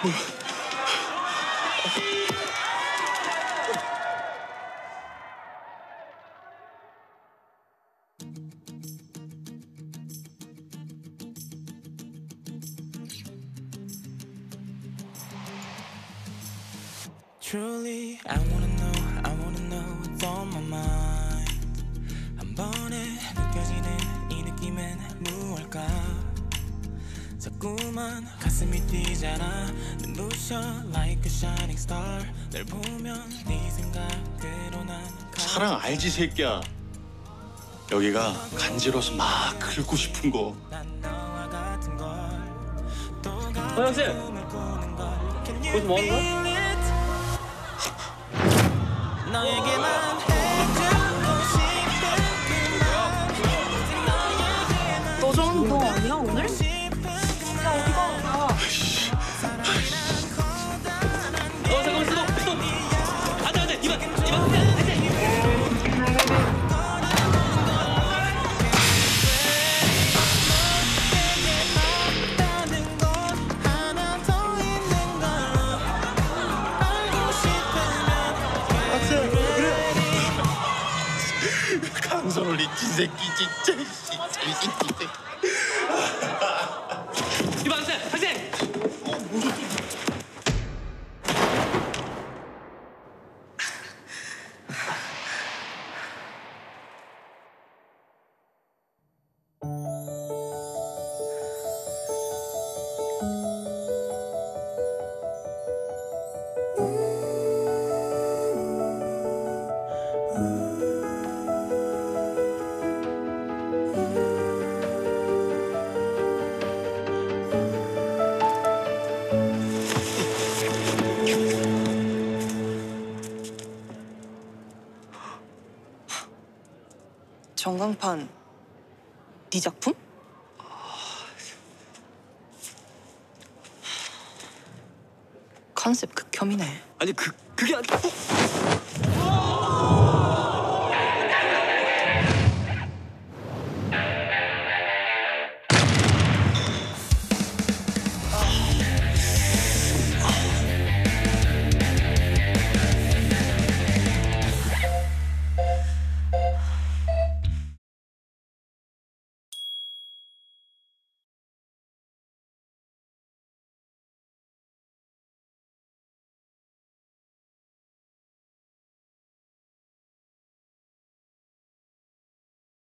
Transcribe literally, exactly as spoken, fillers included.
Truly, I wanna know, I wanna know what's on my mind. 한 번에 느껴지는 이 느낌은 무엇일까? 자꾸만 가슴이 뛰잖아. 눈부셔 like a shining star. 널 보면 네 생각으로 난 사랑 알지 새끼야. 여기가 간지러워서 막 긁고 싶은 거. 어, 형님! 거기서 뭐 하는 거야? 너에게만 해주고 싶은 너 저런 거 아니야 오늘? 야 어디가? 야. 어 잠깐만 스톱 스톱! 안돼 안돼 이만 이만 안돼! 강선을 잊지 새끼 진짜 이 새끼. 이만 학생! 학생! 어 무슨 전광판 네 작품? 컨셉 극혐이네. 아니 그 그게 아니. 어?